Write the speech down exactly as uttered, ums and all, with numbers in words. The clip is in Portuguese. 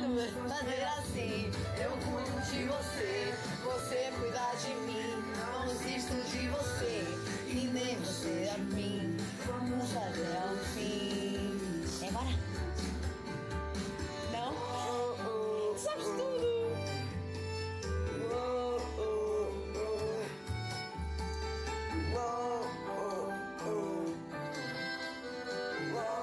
fazer assim. Eu cuido de você, você cuida de mim. Não desisto de você e nem você a mim. Vamos fazer ao fim. É agora? Não? Oh, oh, sabes tudo! Oh, oh, oh. Oh, oh, oh. Oh.